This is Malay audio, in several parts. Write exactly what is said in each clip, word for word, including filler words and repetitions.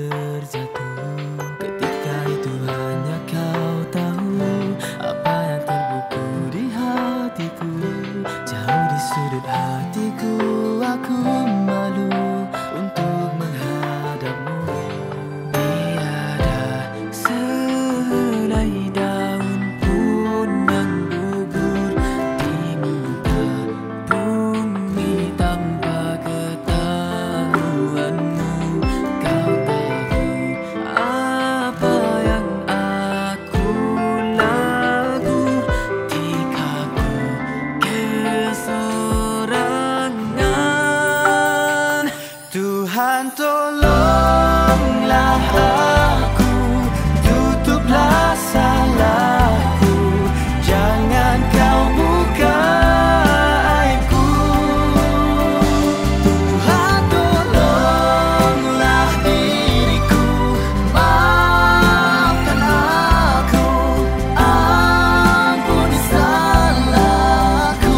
terjatuh. Ketika itu hanya kau tahu apa yang terbuku di hatiku. Jauh di sudut hatiku, aku malu untuk menghadapmu. Tiada selai daun pun yang gugur di muka bumi tanpa ketahuanmu. Kau tahu apa yang aku lagu ketika ku kesorangan. Tuhan tolonglah aku, tutuplah salahku, jangan kau buka aibku. Tuhan tolonglah diriku, maafkan aku, ampuni salahku.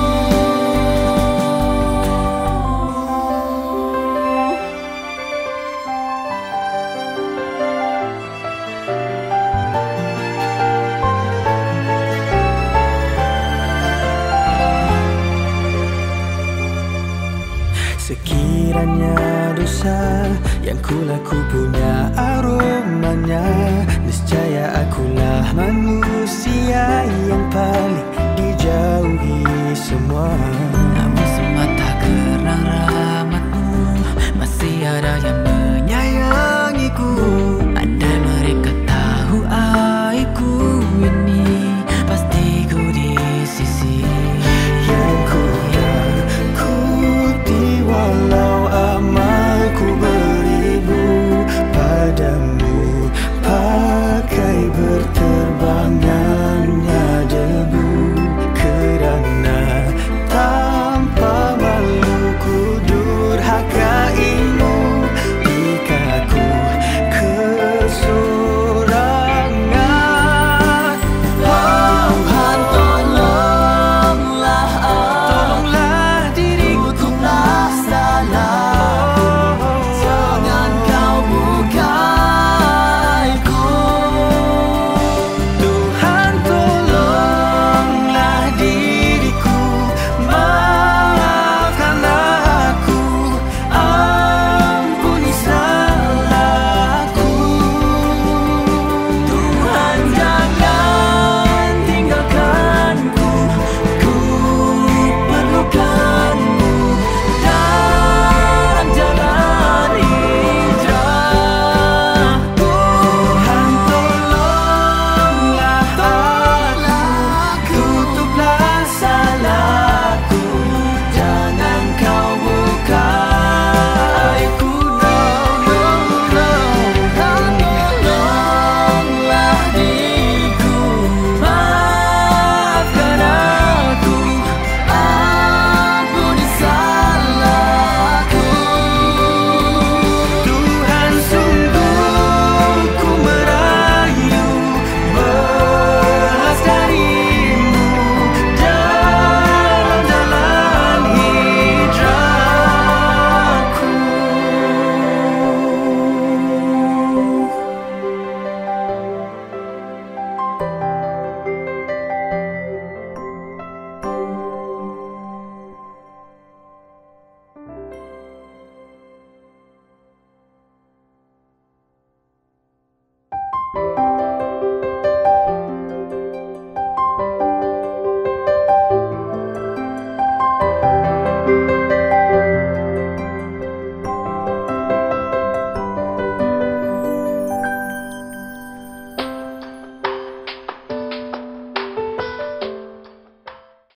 Sekiranya dosa yang kulaku punya aromanya, niscaya aku